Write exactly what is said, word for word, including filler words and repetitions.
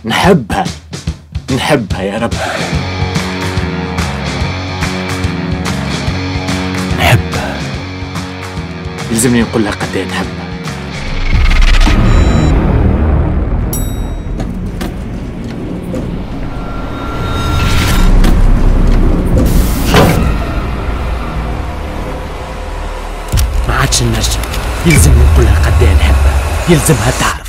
نحبها نحبها يا رب، نحبها. يلزمني نقول لها قد ايه نحبها. ما عادش نرجع، يلزمني نقول لها قد ايه نحبها، يلزمها تعرف.